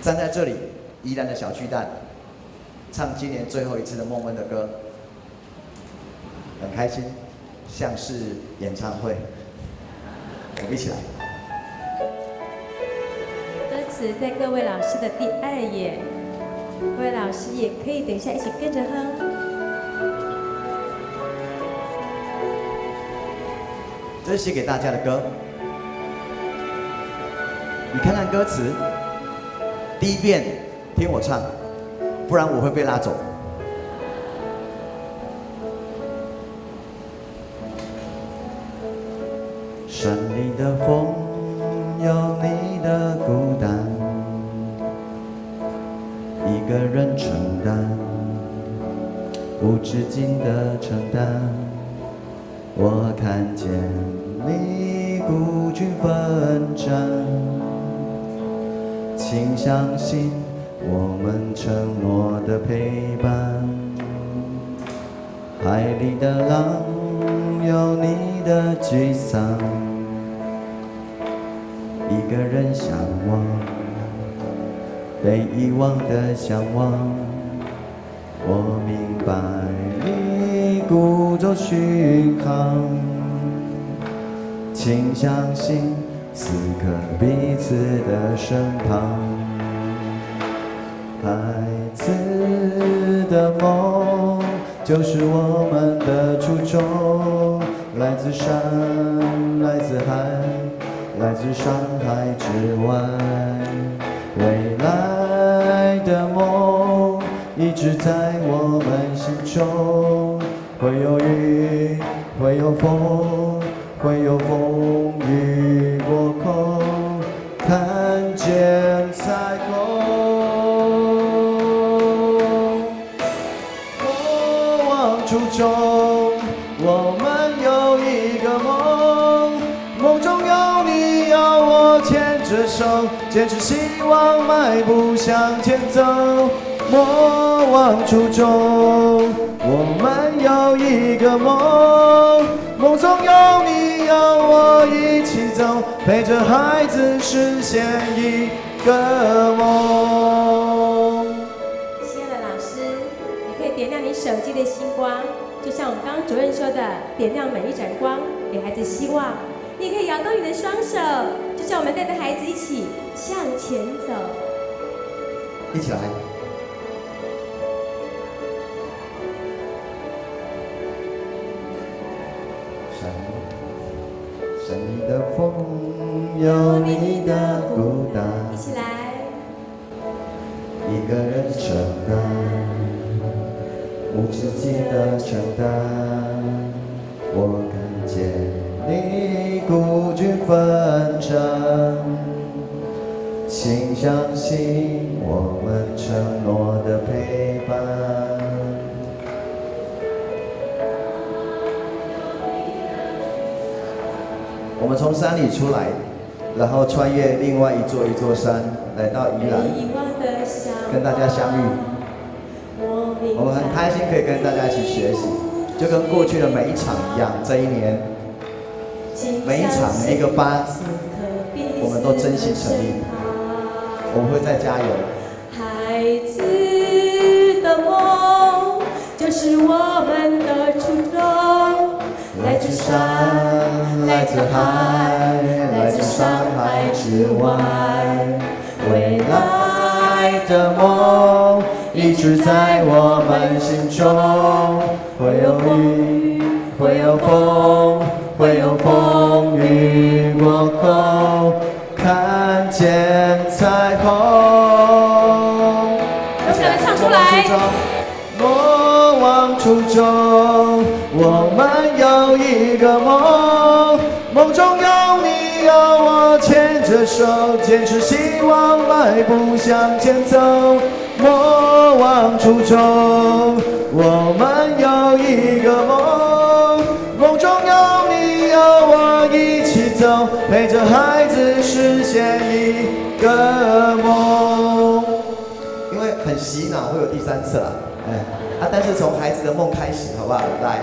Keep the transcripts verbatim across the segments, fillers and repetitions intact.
站在这里，宜兰的小巨蛋，唱今年最后一次的梦恩的歌，很开心，像是演唱会。我们一起来。 歌词在各位老师的第二页，各位老师也可以等一下一起跟着哼。 这是写给大家的歌，你看看歌词。 第一遍听我唱，不然我会被拉走。山里的风有你的孤单，一个人承担，无止境的承担。我看见你孤军奋战。 请相信我们承诺的陪伴，海里的浪有你的沮丧，一个人向往被遗忘的向往。我明白你孤舟巡航，请相信。 此刻彼此的身旁，孩子的梦就是我们的初衷，来自山，来自海，来自山海之外。未来的梦一直在我们心中，会有雨，会有风，会有风雨。 过空，看见彩虹。莫忘初衷，我们有一个梦，梦中有你有我牵着手，坚持希望迈步向前走。莫忘初衷，我们有一个梦，梦中有你有我一起走。 陪着孩子实现一个梦。 亲爱的老师，你可以点亮你手机的星光，就像我们刚刚主任说的，点亮每一盏光，给孩子希望。你也可以摇动你的双手，就像我们带着孩子一起向前走。 一起来。 山里的风有你的孤单， 一起来。 一个人承担，无止境的承担。我看见你孤军奋战，请相信我们承诺的陪伴。 我们从山里出来，然后穿越另外一座一座山，来到宜兰，跟大家相遇。我们很开心可以跟大家一起学习，就跟过去的每一场一样。这一年，每一场每一个班，我们都真心诚意，我们会再加油。 孩子的梦就是我们的初衷。 来自山，来自海，来自山海之外。未来的梦一直在我们心中。会有雨，会有风，会有风雨过后，看见彩虹。有请来唱出来。莫忘初衷，我们有一个梦，梦中有你有我牵着手，坚持希望迈步向前走。莫忘初衷，我们有一个梦，梦中有你有我一起走，陪着孩子实现一个梦。因为很洗脑，会有第三次了。 哎，啊！但是从孩子的梦开始，好不好？来，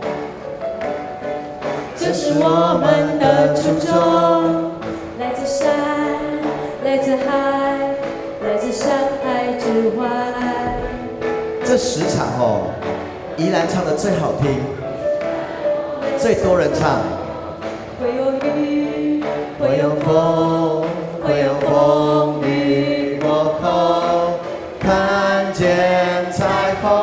这是我们的初衷，来自山，来自海， 来自山海之外。 这十场哦，宜兰唱的最好听，最多人唱。 会有雨， 会有风，会有风雨过后，看见彩虹。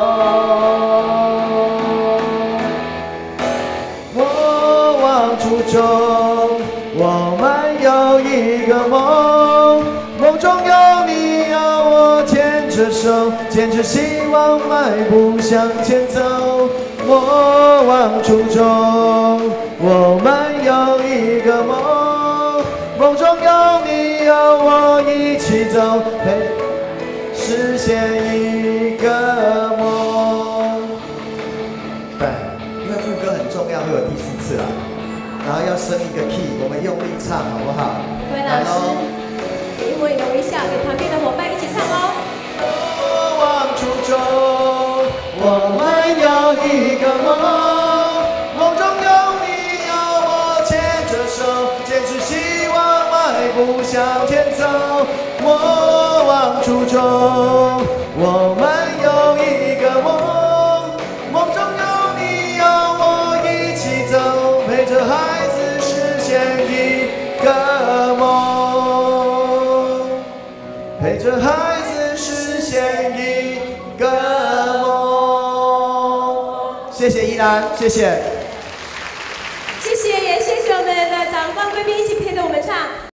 我往初衷，我们有一个梦，梦中有你有我牵着手，牵着希望迈步向前走。我往初衷，我们有一个梦，梦中有你有我一起走，陪实现一个梦。对，因为副歌很重要，会有第四次啦，然后要升一个 key， 我们用力唱好不好？ 各位老师，给我有一下，给旁边的伙伴一起唱哦。 我往初衷，我们有一个梦，梦中有你有我牵着手，坚持希望迈步向前走。我往初衷，我们有一个梦，梦中有你有我一起走，陪着孩子实现一个梦，陪着孩子实现一个梦。谢谢依兰，谢谢。